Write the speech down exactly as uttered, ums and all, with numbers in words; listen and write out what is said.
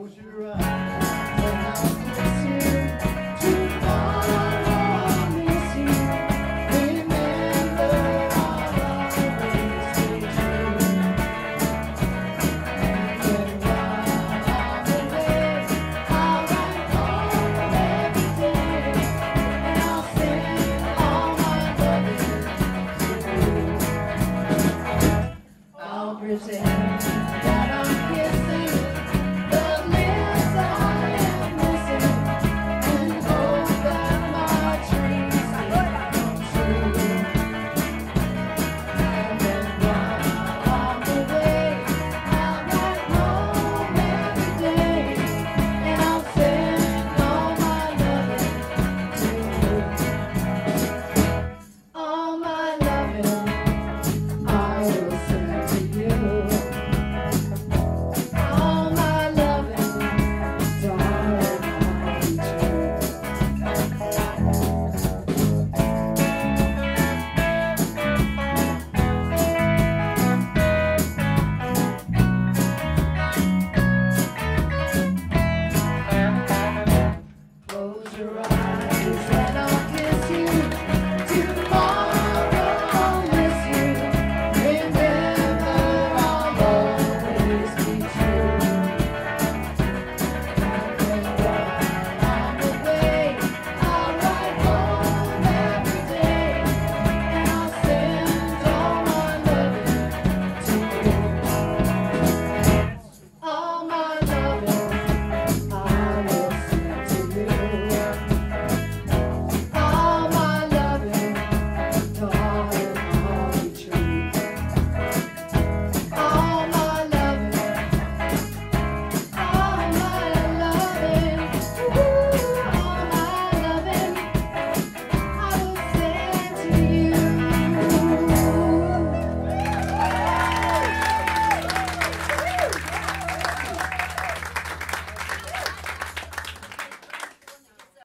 Close your eyes and I'll kiss you. Tomorrow I'll miss you. Remember, I'll always be true. And while I'm away, I'll write home every day, and I'll send all my loving to you. I'll pretend that I'm kissing the lips I am missing, and hope that my dreams come true. And then while I'm away, I'll write home every day, and I'll send all my loving to you. All my loving I will send to you. All my loving, darling, I'll be true. Close your eyes.